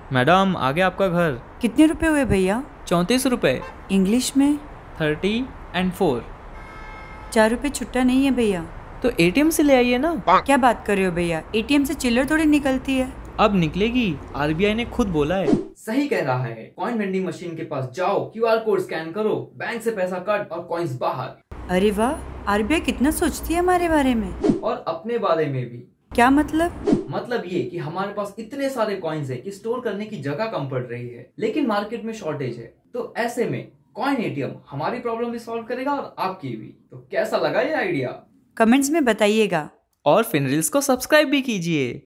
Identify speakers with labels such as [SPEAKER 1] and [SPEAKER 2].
[SPEAKER 1] Madam आ गया आपका घर।
[SPEAKER 2] कितने रुपए हुए भैया?
[SPEAKER 1] 34 रुपए।
[SPEAKER 2] इंग्लिश में?
[SPEAKER 1] 30 और 4।
[SPEAKER 2] 4 रुपए छुट्टा नहीं है भैया।
[SPEAKER 1] तो एटीएम से ले आइए ना।
[SPEAKER 2] क्या बात कर रहे हो भैया, एटीएम से चिल्लर थोड़ी निकलती है।
[SPEAKER 1] अब निकलेगी, आरबीआई ने खुद बोला है।
[SPEAKER 3] सही कह रहा है। कॉइन वेंडिंग मशीन के पास जाओ, क्यूआर कोड स्कैन करो, बैंक से पैसा कट और कॉइन्स बाहर।
[SPEAKER 2] अरे वाह, आरबीआई कितना सोचती है हमारे बारे में।
[SPEAKER 3] और अपने बारे में भी।
[SPEAKER 2] क्या मतलब?
[SPEAKER 3] मतलब ये कि हमारे पास इतने सारे कॉइन्स हैं कि स्टोर करने की जगह कम पड़ रही है, लेकिन मार्केट में शॉर्टेज है। तो ऐसे में कॉइन एटीएम हमारी प्रॉब्लम भी सॉल्व करेगा और आपकी भी। तो कैसा लगा ये आइडिया?
[SPEAKER 2] कमेंट्स में बताइएगा।
[SPEAKER 1] और फिनरील्स को सब्सक्राइब भी कीजिए।